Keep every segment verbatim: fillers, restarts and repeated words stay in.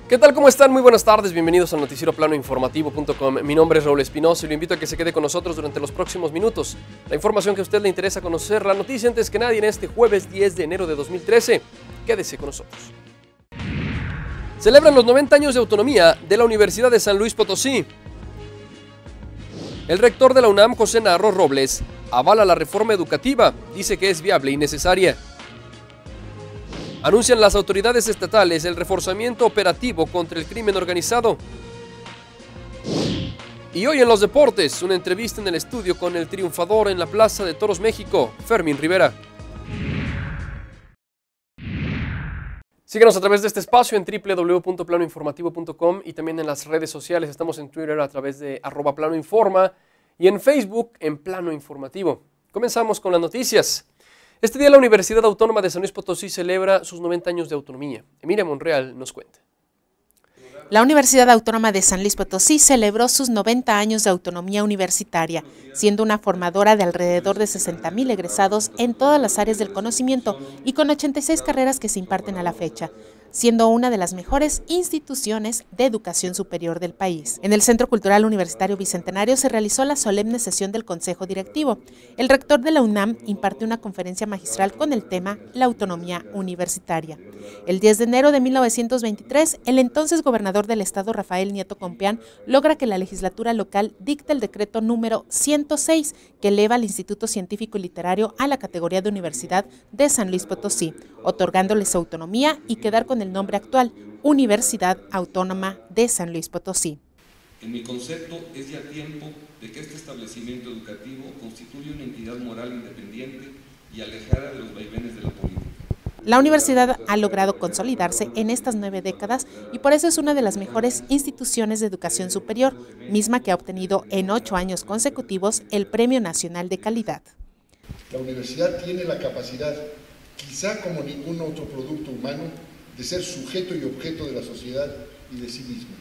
¿Qué tal? ¿Cómo están? Muy buenas tardes, bienvenidos al noticiero plano informativo punto com. Mi nombre es Raúl Espinosa y lo invito a que se quede con nosotros durante los próximos minutos. La información que a usted le interesa conocer, la noticia antes que nadie en este jueves diez de enero de dos mil trece. Quédese con nosotros. Celebran los noventa años de autonomía de la Universidad de San Luis Potosí. El rector de la UNAM, José Narro Robles, avala la reforma educativa, dice que es viable y necesaria. Anuncian las autoridades estatales el reforzamiento operativo contra el crimen organizado. Y hoy en los deportes, una entrevista en el estudio con el triunfador en la Plaza de Toros México, Fermín Rivera. Síguenos a través de este espacio en doble u doble u doble u punto plano informativo punto com y también en las redes sociales. Estamos en Twitter a través de arroba planoinforma y en Facebook en Plano Informativo. Comenzamos con las noticias. Este día la Universidad Autónoma de San Luis Potosí celebra sus noventa años de autonomía. Emilia Monreal nos cuenta. La Universidad Autónoma de San Luis Potosí celebró sus noventa años de autonomía universitaria, siendo una formadora de alrededor de sesenta mil egresados en todas las áreas del conocimiento y con ochenta y seis carreras que se imparten a la fecha, siendo una de las mejores instituciones de educación superior del país. En el Centro Cultural Universitario Bicentenario se realizó la solemne sesión del Consejo Directivo. El rector de la UNAM impartió una conferencia magistral con el tema La autonomía universitaria. El diez de enero de mil novecientos veintitrés, el entonces gobernador del estado, Rafael Nieto Compeán, logra que la legislatura local dicte el decreto número ciento seis, que eleva al Instituto Científico y Literario a la categoría de Universidad de San Luis Potosí, otorgándole su autonomía y quedar con el nombre actual, Universidad Autónoma de San Luis Potosí. En mi concepto, es ya tiempo de que este establecimiento educativo constituya una entidad moral independiente y alejada de los vaivenes de la política. La universidad ha logrado consolidarse en estas nueve décadas y por eso es una de las mejores instituciones de educación superior, misma que ha obtenido en ocho años consecutivos el Premio Nacional de Calidad. La universidad tiene la capacidad, quizá como ningún otro producto humano, de ser sujeto y objeto de la sociedad y de sí misma.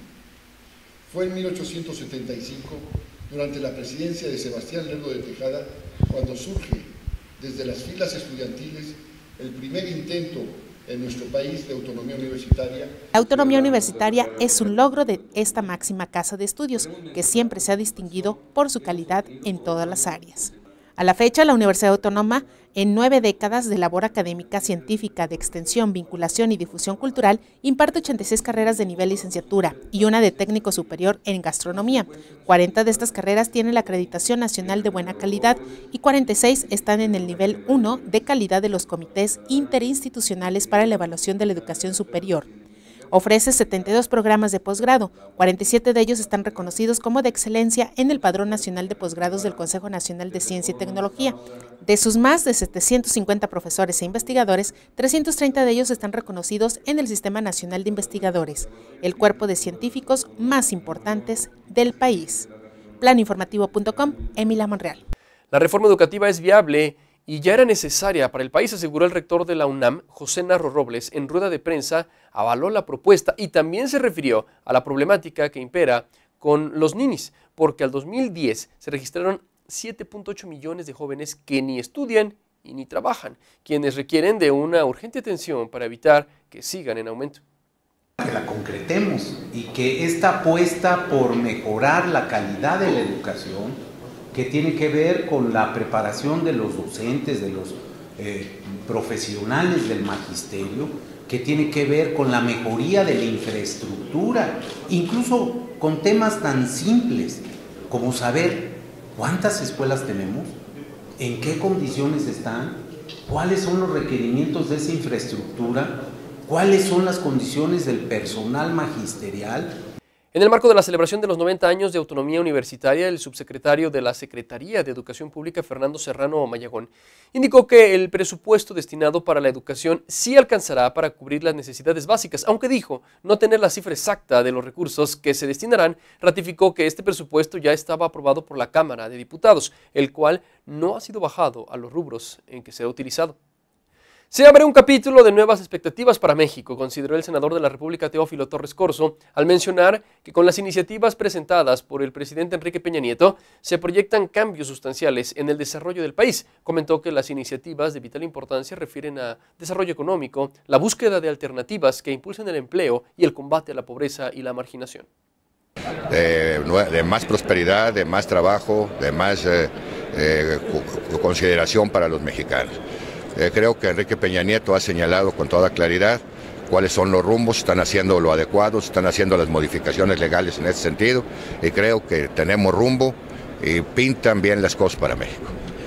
Fue en mil ochocientos setenta y cinco, durante la presidencia de Sebastián Lerdo de Tejada, cuando surge desde las filas estudiantiles el primer intento en nuestro país de autonomía universitaria. La autonomía universitaria es un logro de esta máxima casa de estudios, que siempre se ha distinguido por su calidad en todas las áreas. A la fecha, la Universidad Autónoma, en nueve décadas de labor académica, científica, de extensión, vinculación y difusión cultural, imparte ochenta y seis carreras de nivel licenciatura y una de técnico superior en gastronomía. cuarenta de estas carreras tienen la acreditación nacional de buena calidad y cuarenta y seis están en el nivel uno de calidad de los comités interinstitucionales para la evaluación de la educación superior. Ofrece setenta y dos programas de posgrado, cuarenta y siete de ellos están reconocidos como de excelencia en el Padrón Nacional de Posgrados del Consejo Nacional de Ciencia y Tecnología. De sus más de setecientos cincuenta profesores e investigadores, trescientos treinta de ellos están reconocidos en el Sistema Nacional de Investigadores, el cuerpo de científicos más importantes del país. Plano Informativo punto com, Emilia Monreal. La reforma educativa es viable y ya era necesaria para el país, aseguró el rector de la UNAM, José Narro Robles, en rueda de prensa. Avaló la propuesta y también se refirió a la problemática que impera con los ninis, porque al dos mil diez se registraron siete punto ocho millones de jóvenes que ni estudian y ni trabajan, quienes requieren de una urgente atención para evitar que sigan en aumento. Que la concretemos y que esta apuesta por mejorar la calidad de la educación, que tiene que ver con la preparación de los docentes, de los eh, profesionales del magisterio, que tiene que ver con la mejoría de la infraestructura, incluso con temas tan simples como saber cuántas escuelas tenemos, en qué condiciones están, cuáles son los requerimientos de esa infraestructura, cuáles son las condiciones del personal magisterial. En el marco de la celebración de los noventa años de autonomía universitaria, el subsecretario de la Secretaría de Educación Pública, Fernando Serrano Mayagón, indicó que el presupuesto destinado para la educación sí alcanzará para cubrir las necesidades básicas, aunque dijo no tener la cifra exacta de los recursos que se destinarán. Ratificó que este presupuesto ya estaba aprobado por la Cámara de Diputados, el cual no ha sido bajado a los rubros en que se ha utilizado. Se abre un capítulo de nuevas expectativas para México, consideró el senador de la República Teófilo Torres Corzo, al mencionar que con las iniciativas presentadas por el presidente Enrique Peña Nieto se proyectan cambios sustanciales en el desarrollo del país. Comentó que las iniciativas de vital importancia refieren a desarrollo económico, la búsqueda de alternativas que impulsen el empleo y el combate a la pobreza y la marginación. De, de más prosperidad, de más trabajo, de más eh, eh, consideración para los mexicanos. Eh, creo que Enrique Peña Nieto ha señalado con toda claridad cuáles son los rumbos, están haciendo lo adecuado, están haciendo las modificaciones legales en ese sentido y creo que tenemos rumbo y pintan bien las cosas para México.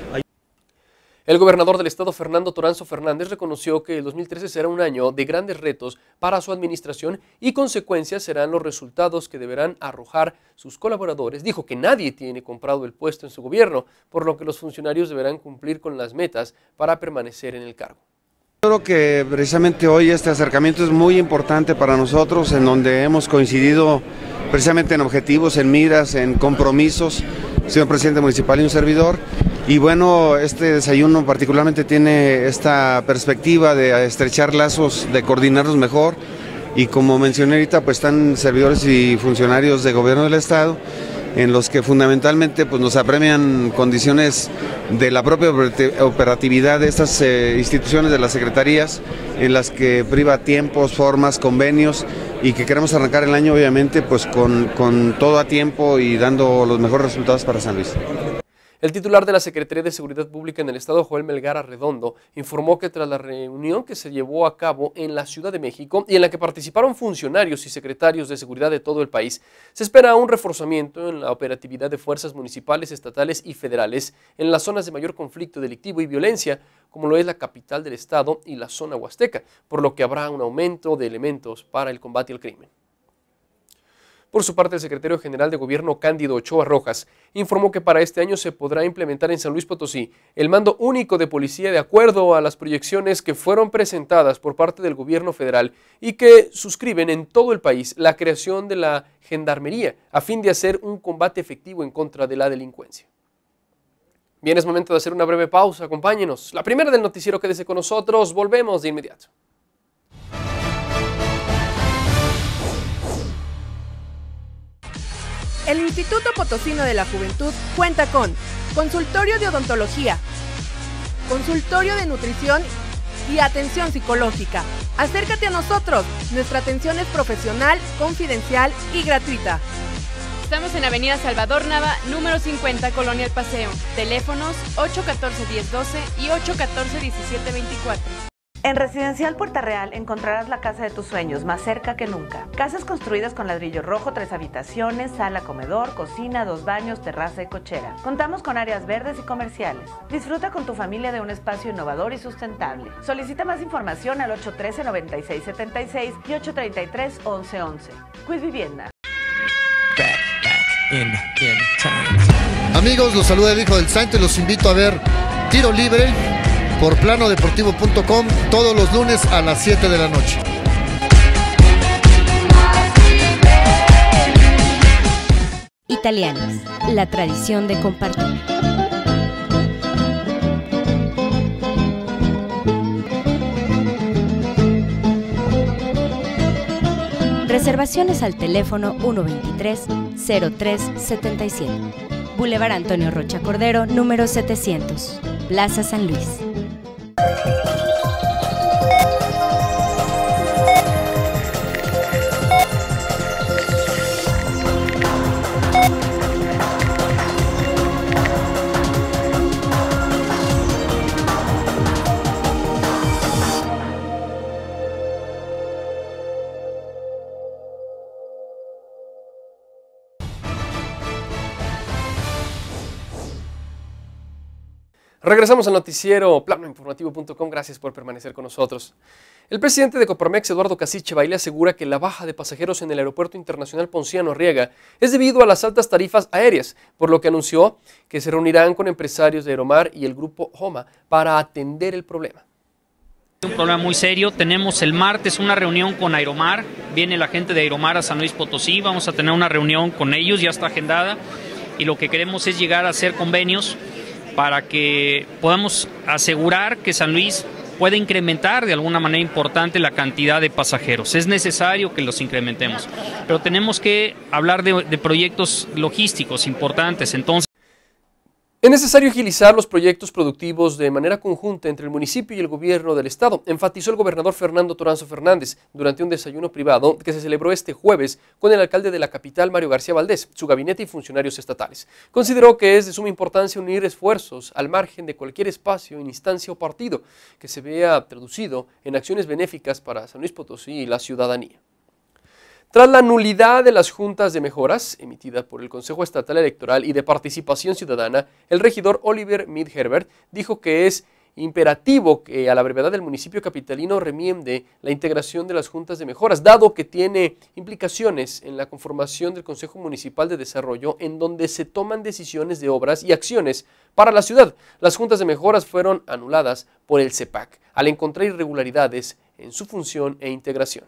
El gobernador del estado, Fernando Toranzo Fernández, reconoció que el dos mil trece será un año de grandes retos para su administración y consecuencias serán los resultados que deberán arrojar sus colaboradores. Dijo que nadie tiene comprado el puesto en su gobierno, por lo que los funcionarios deberán cumplir con las metas para permanecer en el cargo. Creo que precisamente hoy este acercamiento es muy importante para nosotros, en donde hemos coincidido precisamente en objetivos, en miras, en compromisos, señor presidente municipal y un servidor. Y bueno, este desayuno particularmente tiene esta perspectiva de estrechar lazos, de coordinarnos mejor. Y como mencioné ahorita, pues están servidores y funcionarios de gobierno del estado, en los que fundamentalmente pues, nos apremian condiciones de la propia operatividad de estas eh, instituciones, de las secretarías, en las que priva tiempos, formas, convenios, y que queremos arrancar el año obviamente pues con, con todo a tiempo y dando los mejores resultados para San Luis. El titular de la Secretaría de Seguridad Pública en el estado, Joel Melgar Arredondo, informó que tras la reunión que se llevó a cabo en la Ciudad de México y en la que participaron funcionarios y secretarios de seguridad de todo el país, se espera un reforzamiento en la operatividad de fuerzas municipales, estatales y federales en las zonas de mayor conflicto delictivo y violencia, como lo es la capital del estado y la zona huasteca, por lo que habrá un aumento de elementos para el combate al crimen. Por su parte, el secretario general de Gobierno, Cándido Ochoa Rojas, informó que para este año se podrá implementar en San Luis Potosí el mando único de policía de acuerdo a las proyecciones que fueron presentadas por parte del gobierno federal y que suscriben en todo el país la creación de la gendarmería a fin de hacer un combate efectivo en contra de la delincuencia. Bien, es momento de hacer una breve pausa, acompáñenos. La primera del noticiero, quédese con nosotros, volvemos de inmediato. El Instituto Potosino de la Juventud cuenta con consultorio de odontología, consultorio de nutrición y atención psicológica. Acércate a nosotros, nuestra atención es profesional, confidencial y gratuita. Estamos en Avenida Salvador Nava, número cincuenta, Colonia El Paseo. Teléfonos ocho uno cuatro, diez doce y ocho uno cuatro, diecisiete veinticuatro. En Residencial Puerta Real encontrarás la casa de tus sueños, más cerca que nunca. Casas construidas con ladrillo rojo, tres habitaciones, sala, comedor, cocina, dos baños, terraza y cochera. Contamos con áreas verdes y comerciales. Disfruta con tu familia de un espacio innovador y sustentable. Solicita más información al ocho uno tres, nueve seis siete seis y ocho tres tres, once once. Quid Vivienda. Back, back, in, in time. Amigos, los saluda el hijo del santo y los invito a ver Tiro Libre por plano deportivo punto com todos los lunes a las siete de la noche. Italianos, la tradición de compartir. Reservaciones al teléfono uno veintitrés, cero tres setenta y siete. Boulevard Antonio Rocha Cordero, número setecientos. Plaza San Luis. Regresamos al noticiero plano informativo punto com, gracias por permanecer con nosotros. El presidente de Coparmex, Eduardo Casiche Baile, asegura que la baja de pasajeros en el Aeropuerto Internacional Ponciano Arriaga es debido a las altas tarifas aéreas, por lo que anunció que se reunirán con empresarios de Aeromar y el grupo Homa para atender el problema. Un problema muy serio. Tenemos el martes una reunión con Aeromar, viene la gente de Aeromar a San Luis Potosí, vamos a tener una reunión con ellos, ya está agendada, y lo que queremos es llegar a hacer convenios para que podamos asegurar que San Luis puede incrementar de alguna manera importante la cantidad de pasajeros. Es necesario que los incrementemos, pero tenemos que hablar de, de proyectos logísticos importantes. Entonces, es necesario agilizar los proyectos productivos de manera conjunta entre el municipio y el gobierno del estado, enfatizó el gobernador Fernando Toranzo Fernández durante un desayuno privado que se celebró este jueves con el alcalde de la capital, Mario García Valdés, su gabinete y funcionarios estatales. Consideró que es de suma importancia unir esfuerzos al margen de cualquier espacio, instancia o partido que se vea traducido en acciones benéficas para San Luis Potosí y la ciudadanía. Tras la nulidad de las juntas de mejoras emitida por el Consejo Estatal Electoral y de Participación Ciudadana, el regidor Oliver Mead Herbert dijo que es imperativo que a la brevedad del municipio capitalino remiende la integración de las juntas de mejoras, dado que tiene implicaciones en la conformación del Consejo Municipal de Desarrollo, en donde se toman decisiones de obras y acciones para la ciudad. Las juntas de mejoras fueron anuladas por el C E P A C al encontrar irregularidades en su función e integración.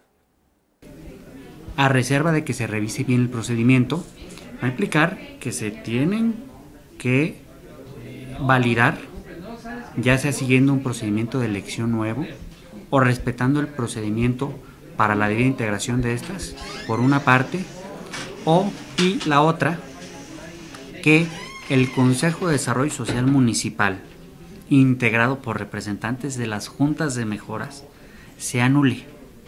A reserva de que se revise bien el procedimiento, va a implicar que se tienen que validar, ya sea siguiendo un procedimiento de elección nuevo o respetando el procedimiento para la debida integración de estas, por una parte, o y la otra, que el Consejo de Desarrollo Social Municipal, integrado por representantes de las juntas de mejoras, se anule.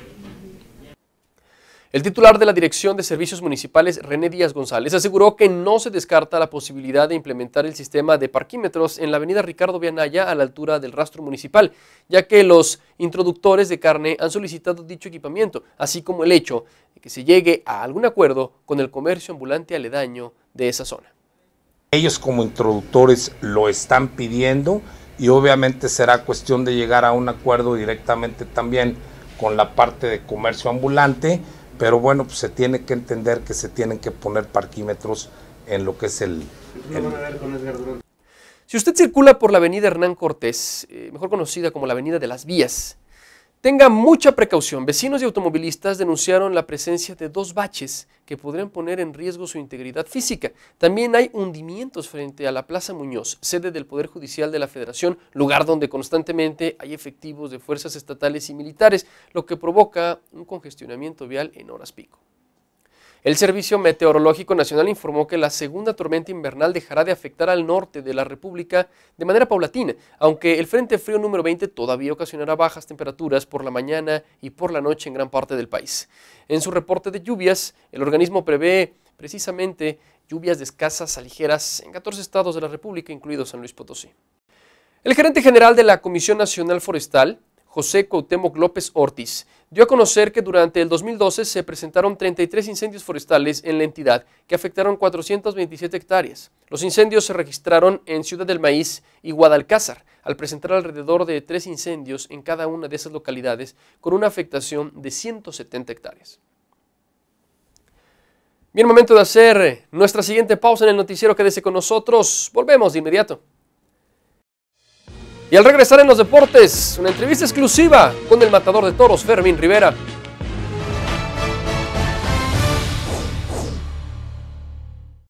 El titular de la Dirección de Servicios Municipales, René Díaz González, aseguró que no se descarta la posibilidad de implementar el sistema de parquímetros en la avenida Ricardo Vianaya a la altura del rastro municipal, ya que los introductores de carne han solicitado dicho equipamiento, así como el hecho de que se llegue a algún acuerdo con el comercio ambulante aledaño de esa zona. Ellos como introductores lo están pidiendo y obviamente será cuestión de llegar a un acuerdo directamente también con la parte de comercio ambulante. Pero bueno, pues se tiene que entender que se tienen que poner parquímetros en lo que es el... el... Si usted circula por la avenida Hernán Cortés, eh, mejor conocida como la avenida de las Vías, tenga mucha precaución. Vecinos y automovilistas denunciaron la presencia de dos baches que podrían poner en riesgo su integridad física. También hay hundimientos frente a la Plaza Muñoz, sede del Poder Judicial de la Federación, lugar donde constantemente hay efectivos de fuerzas estatales y militares, lo que provoca un congestionamiento vial en horas pico. El Servicio Meteorológico Nacional informó que la segunda tormenta invernal dejará de afectar al norte de la República de manera paulatina, aunque el Frente Frío número veinte todavía ocasionará bajas temperaturas por la mañana y por la noche en gran parte del país. En su reporte de lluvias, el organismo prevé precisamente lluvias de escasas a ligeras en catorce estados de la República, incluido San Luis Potosí. El gerente general de la Comisión Nacional Forestal, José Cuauhtémoc López Ortiz, dio a conocer que durante el dos mil doce se presentaron treinta y tres incendios forestales en la entidad que afectaron cuatrocientas veintisiete hectáreas. Los incendios se registraron en Ciudad del Maíz y Guadalcázar, al presentar alrededor de tres incendios en cada una de esas localidades con una afectación de ciento setenta hectáreas. Bien, momento de hacer nuestra siguiente pausa en el noticiero. Quédese con nosotros, volvemos de inmediato. Y al regresar en los deportes, una entrevista exclusiva con el matador de toros, Fermín Rivera.